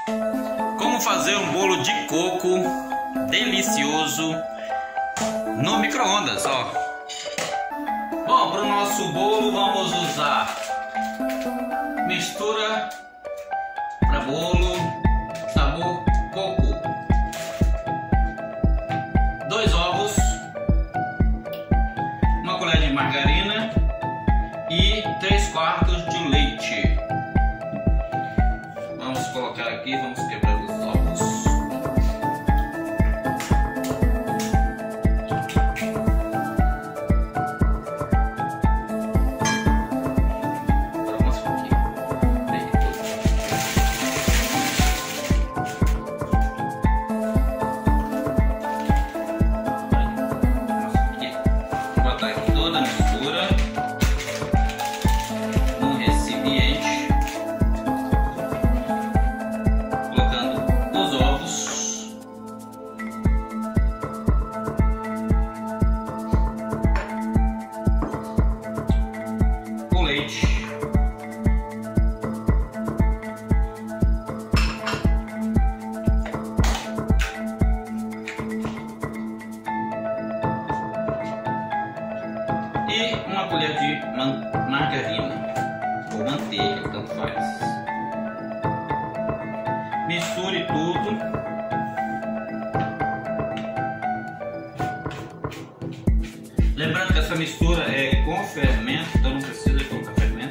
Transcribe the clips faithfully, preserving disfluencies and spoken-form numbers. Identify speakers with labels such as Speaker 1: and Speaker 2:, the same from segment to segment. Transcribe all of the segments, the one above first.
Speaker 1: Como fazer um bolo de coco delicioso no micro-ondas, ó. Bom, para o nosso bolo vamos usar mistura para bolo sabor coco, dois ovos, uma colher de margarina e três quartos de leite. Vamos colocar aqui, vamos quebrar os ovos. E uma colher de margarina ou manteiga, tanto faz. Misture tudo. Lembrando que essa mistura é com fermento, então não precisa colocar fermento.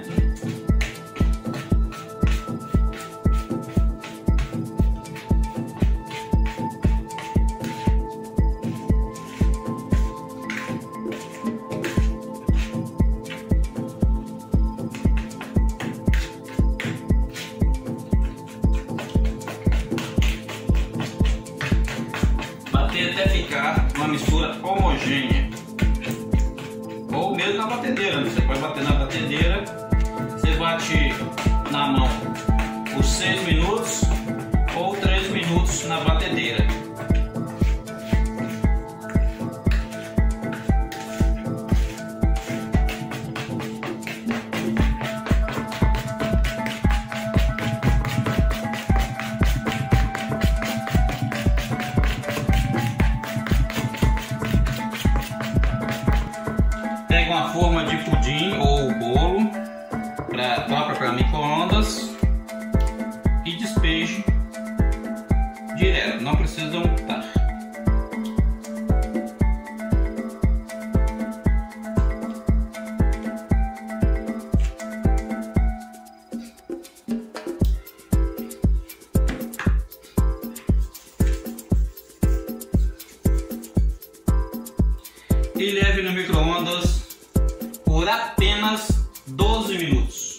Speaker 1: Até ficar uma mistura homogênea, ou mesmo na batedeira. Você pode bater na batedeira, você bate na mão por seis minutos ou três minutos na batedeira. Pega uma forma de pudim ou bolo pra, própria para micro-ondas e despeje direto, não precisa untar. E leve no micro-ondas por apenas doze minutos.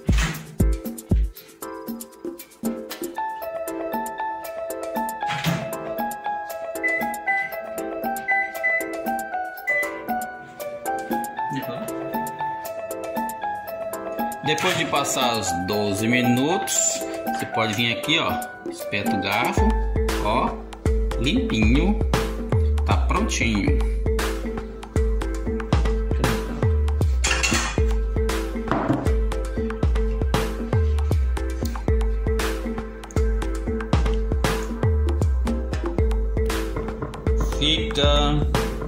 Speaker 1: Depois de passar os doze minutos, você pode vir aqui, ó, espeta o garfo, ó, limpinho, tá prontinho. Fica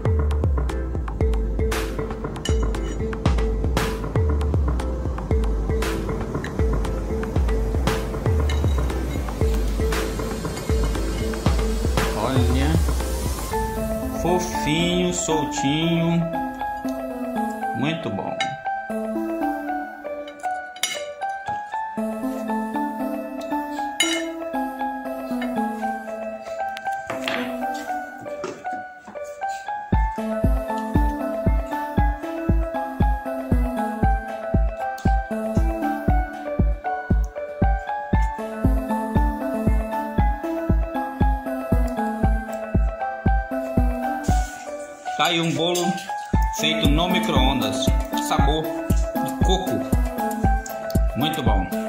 Speaker 1: olha, fofinho, soltinho, muito bom. Tá aí um bolo feito no micro-ondas, sabor de coco, muito bom.